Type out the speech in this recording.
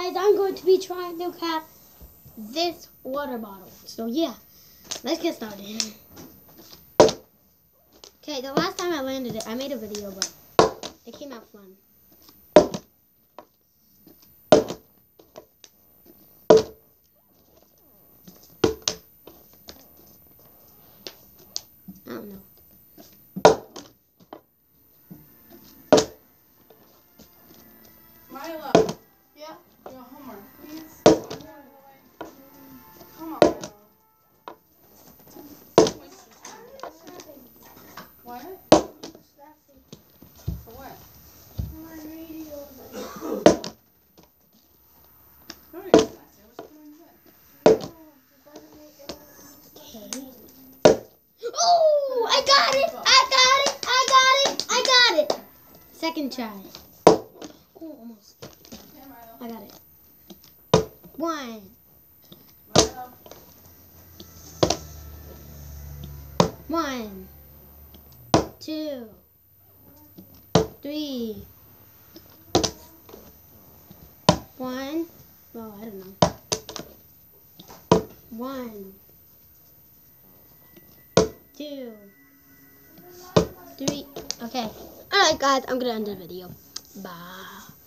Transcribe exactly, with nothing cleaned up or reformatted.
guys, I'm going to be trying to cap this water bottle. So yeah, let's get started. Okay, the last time I landed it, I made a video, but it came out fun. I don't know. Milo. Yeah? Your homework, please. Come on, Milo. What? For what? My radio. No, you're not. I was doing good. Okay. Oh, I got it! I got it! I got it! I got it! Second try. Oh, almost. Hey, Milo. I got it. One. Milo. One. Two. Three. One. Oh, I don't know. One. Two. Three. Okay. Alright, guys, I'm gonna end the video. Bye.